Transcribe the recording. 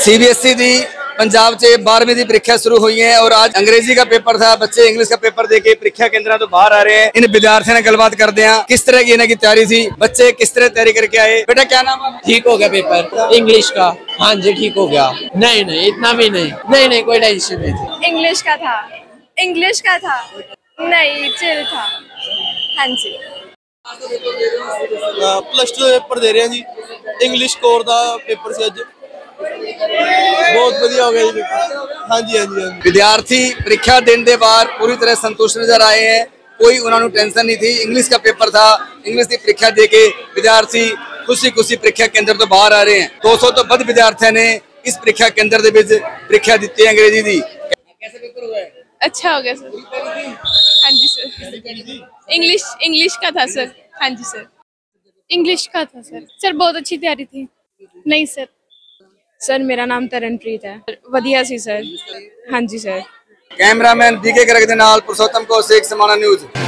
CBSE दी पंजाब च 12वीं की परीक्षा शुरू हुई है और आज अंग्रेजी का पेपर था। बच्चे इंग्लिश का पेपर देके परीक्षा केंद्र तो बाहर आ रहे हैं। इन विद्यार्थियों ने गलबात करते हैं किस तरह की इन्हें की तैयारी थी, बच्चे किस तरह तैयारी करके आए। बेटा क्या नाम है? ठीक हो गया पेपर इंग्लिश का। हाँ जी ठीक हो गया। नहीं नहीं इतना भी नहीं कोई टेंशन नहीं थी। इंग्लिश का था नहीं चिल था। हाँ जी प्लस 2 पेपर दे रहे हैं जी। इंग्लिश कोर का पेपर से अज बहुत बढ़िया हो गया जी। हाँ जी हाँ जी हाँ जी। विद्यार्थी परीक्षा देने के बाद पूरी तरह संतुष्ट नजर आए हैं। कोई उन्होंने टेंशन नहीं थी। इंग्लिश का पेपर था, इंग्लिश की परीक्षा देके विद्यार्थी खुशी खुशी परीक्षा केंद्र तो बाहर आ रहे हैं। 200 तो वध विद्यार्थियों ने इस परीक्षा केंद्र के परीक्षा दी है अंग्रेजी की। कैसे पेपर हुआ है? अच्छा हो गया सर। हाँ जी सर। इंग्लिश का था सर। हाँ जी सर इंग्लिश का था सर बहुत अच्छी तैयारी थी। नहीं सर मेरा नाम तरनप्रीत है। वधिया सी सर। हाँ जी सर। कैमरामैन बीके गर्ग दे नाल पुरुषोत्तम कौशिक समाना न्यूज़।